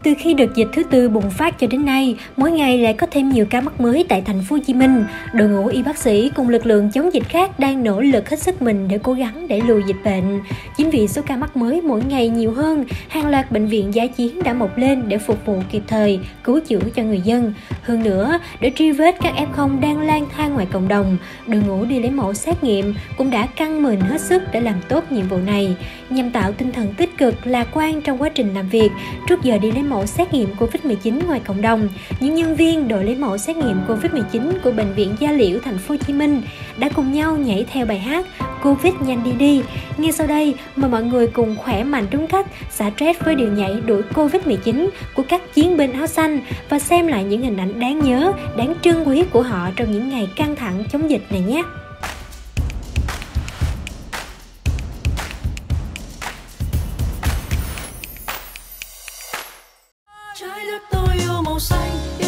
Từ khi đợt dịch thứ tư bùng phát cho đến nay, mỗi ngày lại có thêm nhiều ca mắc mới tại thành phố Hồ Chí Minh. Đội ngũ y bác sĩ cùng lực lượng chống dịch khác đang nỗ lực hết sức mình để cố gắng đẩy lùi dịch bệnh. Chính vì số ca mắc mới mỗi ngày nhiều hơn, hàng loạt bệnh viện dã chiến đã mọc lên để phục vụ kịp thời, cứu chữa cho người dân. Hơn nữa, để truy vết các F0 đang lang thang ngoài cộng đồng, đội ngũ đi lấy mẫu xét nghiệm cũng đã căng mình hết sức để làm tốt nhiệm vụ này, nhằm tạo tinh thần tích cực, lạc quan trong quá trình làm việc. Trước giờ đi lấy mẫu xét nghiệm Covid-19 ngoài cộng đồng, những nhân viên đội lấy mẫu xét nghiệm Covid-19 của Bệnh viện Gia Liễu thành phố Hồ Chí Minh đã cùng nhau nhảy theo bài hát Covid nhanh đi đi. Ngay sau đây, mời mọi người cùng khỏe mạnh đúng cách, xả stress với điệu nhảy đuổi Covid-19 của các chiến binh áo xanh và xem lại những hình ảnh đáng nhớ, đáng trân quý của họ trong những ngày căng thẳng chống dịch này nhé. Trái đất tôi yêu màu xanh,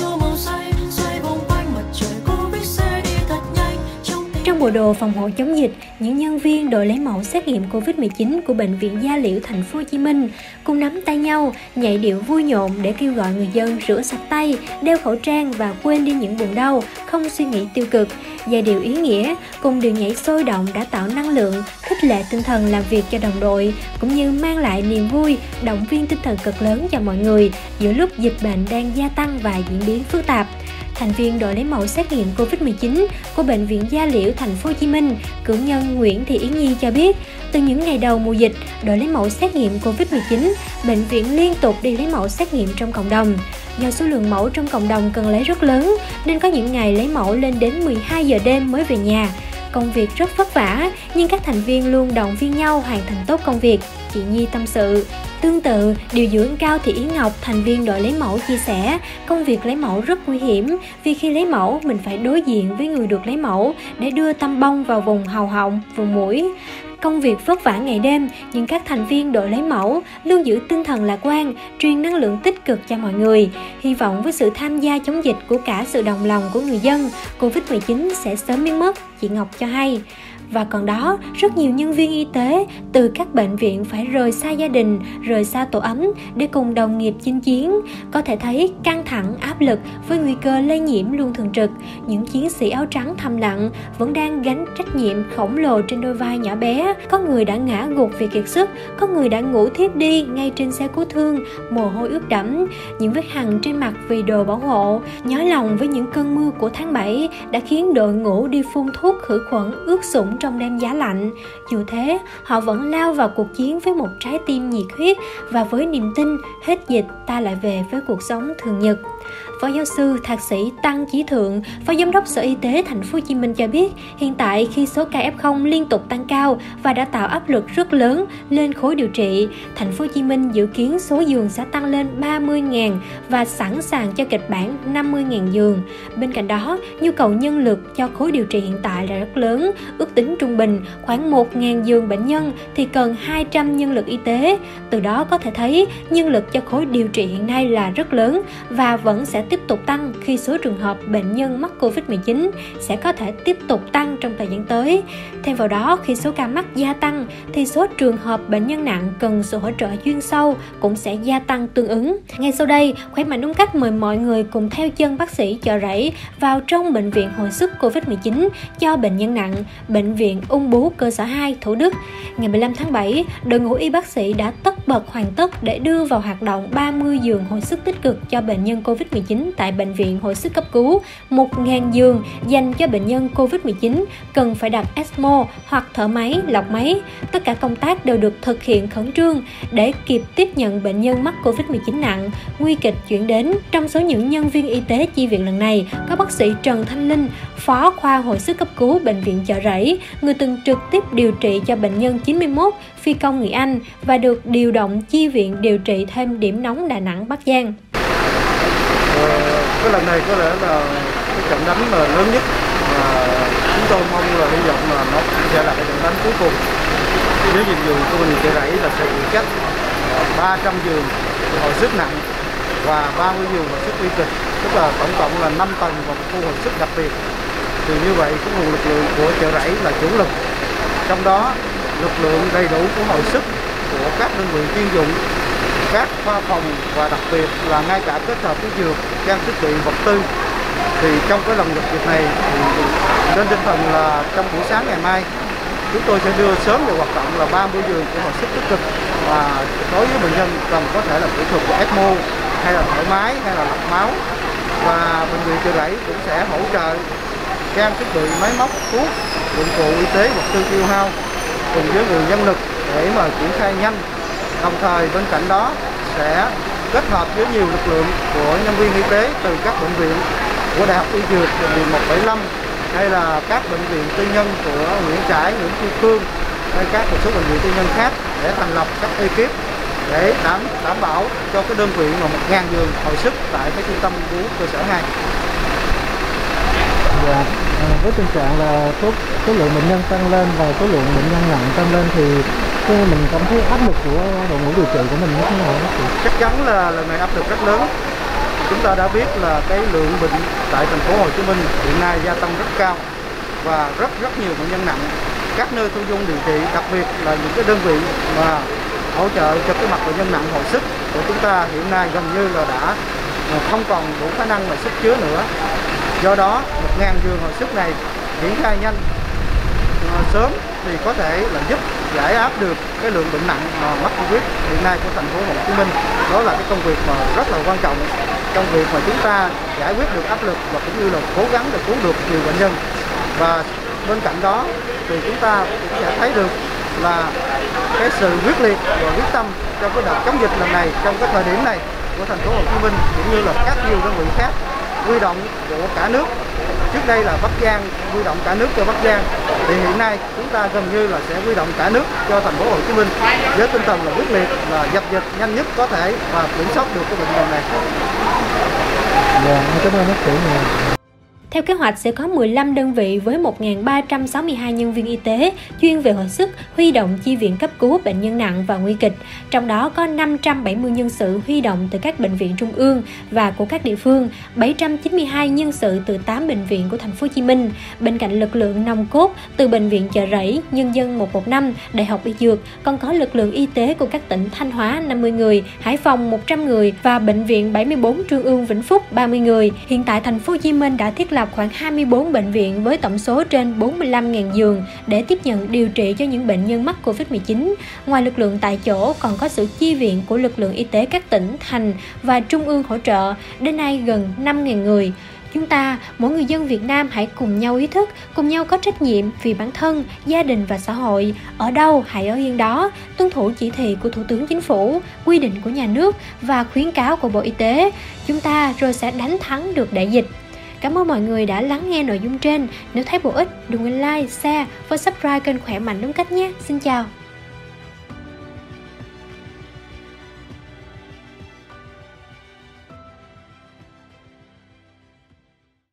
xoay vòng quanh mặt trời Covid sẽ đi thật nhanh. Trong bộ đồ phòng hộ chống dịch, những nhân viên đội lấy mẫu xét nghiệm Covid-19 của Bệnh viện Gia Liễu thành phố Hồ Chí Minh cùng nắm tay nhau, nhảy điệu vui nhộn để kêu gọi người dân rửa sạch tay, đeo khẩu trang và quên đi những buồn đau, không suy nghĩ tiêu cực. Giai điệu ý nghĩa cùng điệu nhảy sôi động đã tạo năng lượng, khích lệ tinh thần làm việc cho đồng đội, cũng như mang lại niềm vui, động viên tinh thần cực lớn cho mọi người giữa lúc dịch bệnh đang gia tăng và diễn biến phức tạp. Thành viên đội lấy mẫu xét nghiệm Covid-19 của Bệnh viện Gia Liễu thành phố Hồ Chí Minh, cử nhân Nguyễn Thị Yến Nhi cho biết, từ những ngày đầu mùa dịch, đội lấy mẫu xét nghiệm Covid-19, bệnh viện liên tục đi lấy mẫu xét nghiệm trong cộng đồng. Do số lượng mẫu trong cộng đồng cần lấy rất lớn, nên có những ngày lấy mẫu lên đến 12 giờ đêm mới về nhà. Công việc rất vất vả, nhưng các thành viên luôn động viên nhau hoàn thành tốt công việc, chị Nhi tâm sự. Tương tự, điều dưỡng Cao Thị Yến Ngọc, thành viên đội lấy mẫu chia sẻ, công việc lấy mẫu rất nguy hiểm vì khi lấy mẫu mình phải đối diện với người được lấy mẫu để đưa tăm bông vào vùng hầu họng, vùng mũi. Công việc vất vả ngày đêm, nhưng các thành viên đội lấy mẫu luôn giữ tinh thần lạc quan, truyền năng lượng tích cực cho mọi người. Hy vọng với sự tham gia chống dịch của cả sự đồng lòng của người dân, Covid-19 sẽ sớm biến mất, chị Ngọc cho hay. Và còn đó, rất nhiều nhân viên y tế từ các bệnh viện phải rời xa gia đình, rời xa tổ ấm để cùng đồng nghiệp chinh chiến. Có thể thấy căng thẳng, áp lực với nguy cơ lây nhiễm luôn thường trực. Những chiến sĩ áo trắng thầm lặng vẫn đang gánh trách nhiệm khổng lồ trên đôi vai nhỏ bé. Có người đã ngã gục vì kiệt sức, có người đã ngủ thiếp đi ngay trên xe cứu thương, mồ hôi ướt đẫm, những vết hằn trên mặt vì đồ bảo hộ. Nhói lòng với những cơn mưa của tháng 7 đã khiến đội ngũ đi phun thuốc khử khuẩn ướt sũng trong đêm giá lạnh. Dù thế, họ vẫn lao vào cuộc chiến với một trái tim nhiệt huyết và với niềm tin hết dịch ta lại về với cuộc sống thường nhật. Phó giáo sư thạc sĩ Tăng Chí Thượng, Phó Giám đốc Sở Y tế thành phố Hồ Chí Minh cho biết, hiện tại khi số ca F0 liên tục tăng cao và đã tạo áp lực rất lớn lên khối điều trị, thành phố Hồ Chí Minh dự kiến số giường sẽ tăng lên 30.000 và sẵn sàng cho kịch bản 50.000 giường. Bên cạnh đó, nhu cầu nhân lực cho khối điều trị hiện tại là rất lớn, ước tính trung bình khoảng 1.000 giường bệnh nhân thì cần 200 nhân lực y tế. Từ đó có thể thấy nhân lực cho khối điều trị hiện nay là rất lớn và vẫn sẽ tiếp tục tăng khi số trường hợp bệnh nhân mắc Covid-19 sẽ có thể tiếp tục tăng trong thời gian tới. Thêm vào đó, khi số ca mắc gia tăng thì số trường hợp bệnh nhân nặng cần sự hỗ trợ chuyên sâu cũng sẽ gia tăng tương ứng. Ngay sau đây, khỏe mạnh đúng cách mời mọi người cùng theo chân bác sĩ Chợ Rẫy vào trong bệnh viện hồi sức Covid-19 cho bệnh nhân nặng, Bệnh viện Ung bướu cơ sở 2 Thủ Đức. Ngày 15 tháng 7, đội ngũ y bác sĩ đã tất bật hoàn tất để đưa vào hoạt động 30 giường hồi sức tích cực cho bệnh nhân Covid-19 tại Bệnh viện hồi sức cấp cứu, 1.000 giường dành cho bệnh nhân Covid-19 cần phải đặt ECMO hoặc thở máy, lọc máy. Tất cả công tác đều được thực hiện khẩn trương để kịp tiếp nhận bệnh nhân mắc Covid-19 nặng, nguy kịch chuyển đến. Trong số những nhân viên y tế chi viện lần này, có bác sĩ Trần Thanh Linh, Phó khoa hồi sức cấp cứu Bệnh viện Chợ Rẫy, người từng trực tiếp điều trị cho bệnh nhân 91 phi công người Anh và được điều động chi viện điều trị thêm điểm nóng Đà Nẵng, Bắc Giang. Cái lần này có lẽ là cái trận đánh mà lớn nhất mà chúng tôi mong là hy vọng là nó sẽ là cái trận đánh cuối cùng. Với nhiệm vụ của mình Chợ Rẫy là sẽ phụ trách 300 giường hồi sức nặng và 30 giường hồi sức nguy kịch, tức là tổng cộng là 5 tầng và một khu hồi sức đặc biệt. Thì như vậy cái nguồn lực lượng của Chợ Rẫy là chủ lực, trong đó lực lượng đầy đủ của hồi sức của các đơn vị chuyên dụng các khoa phòng và đặc biệt là ngay cả kết hợp với dược, trang thiết bị vật tư. Thì trong cái lần dập dịch này thì trên tinh thần là trong buổi sáng ngày mai chúng tôi sẽ đưa sớm vào hoạt động là 30 giường của hồi sức tích cực, và đối với bệnh nhân cần có thể là kỹ thuật của ECMO hay là thở máy hay là lọc máu, và bệnh viện Chợ Rẫy cũng sẽ hỗ trợ trang thiết bị máy móc, thuốc, dụng cụ y tế, vật tư tiêu hao cùng với nguồn nhân lực để mà triển khai nhanh. Đồng thời bên cạnh đó sẽ kết hợp với nhiều lực lượng của nhân viên y tế từ các bệnh viện của Đại học Y Dược, bệnh viện 175 hay là các bệnh viện tư nhân của Nguyễn Trãi, Nguyễn Tri Phương hay các một số bệnh viện tư nhân khác để thành lập các ekip để đảm bảo cho cái đơn vị mà 1.000 giường hồi sức tại cái trung tâm cứu cơ sở 2. Dạ, với tình trạng là số lượng bệnh nhân tăng lên và số lượng bệnh nhân nặng tăng lên thì mình cảm thấy áp lực của đội ngũ điều trị của mình như thế nào đó? Chắc chắn là lần này áp lực rất lớn. Chúng ta đã biết là cái lượng bệnh tại thành phố Hồ Chí Minh hiện nay gia tăng rất cao và rất nhiều bệnh nhân nặng. Các nơi thu dung điều trị, đặc biệt là những cái đơn vị mà hỗ trợ cho cái mặt bệnh nhân nặng hồi sức của chúng ta hiện nay gần như là đã không còn đủ khả năng mà sức chứa nữa. Do đó 1.000 giường hồi sức này triển khai nhanh sớm thì có thể là giúp giải áp được cái lượng bệnh nặng mà mắc Covid hiện nay của thành phố Hồ Chí Minh. Đó là cái công việc mà rất là quan trọng trong việc mà chúng ta giải quyết được áp lực và cũng như là cố gắng để cứu được nhiều bệnh nhân. Và bên cạnh đó thì chúng ta cũng sẽ thấy được là cái sự quyết liệt và quyết tâm trong cái đợt chống dịch lần này, trong cái thời điểm này của thành phố Hồ Chí Minh cũng như là các nhiều đơn vị khác huy động của cả nước. Trước đây là Bắc Giang huy động cả nước cho Bắc Giang, thì hiện nay chúng ta gần như là sẽ huy động cả nước cho thành phố Hồ Chí Minh với tinh thần là quyết liệt, là dập dịch nhanh nhất có thể và kiểm soát được cái bệnh này. Dạ, cảm ơn bác sĩ nhiều. Theo kế hoạch sẽ có 15 đơn vị với 1.362 nhân viên y tế chuyên về hồi sức huy động chi viện cấp cứu bệnh nhân nặng và nguy kịch. Trong đó có 570 nhân sự huy động từ các bệnh viện trung ương và của các địa phương, 792 nhân sự từ 8 bệnh viện của thành phố Hồ Chí Minh. Bên cạnh lực lượng nòng cốt từ bệnh viện Chợ Rẫy, Nhân dân 115, Đại học Y Dược, còn có lực lượng y tế của các tỉnh Thanh Hóa 50 người, Hải Phòng 100 người và bệnh viện 74 Trung ương Vĩnh Phúc 30 người. Hiện tại thành phố Hồ Chí Minh đã thiết lập khoảng 24 bệnh viện với tổng số trên 45.000 giường để tiếp nhận điều trị cho những bệnh nhân mắc Covid-19. Ngoài lực lượng tại chỗ còn có sự chi viện của lực lượng y tế các tỉnh, thành và trung ương hỗ trợ, đến nay gần 5.000 người. Chúng ta, mỗi người dân Việt Nam hãy cùng nhau ý thức, cùng nhau có trách nhiệm vì bản thân, gia đình và xã hội. Ở đâu hãy ở yên đó, tuân thủ chỉ thị của Thủ tướng Chính phủ, quy định của nhà nước và khuyến cáo của Bộ Y tế. Chúng ta rồi sẽ đánh thắng được đại dịch. Cảm ơn mọi người đã lắng nghe nội dung trên. Nếu thấy bổ ích, đừng quên like, share và subscribe kênh Khỏe Mạnh Đúng Cách nhé. Xin chào!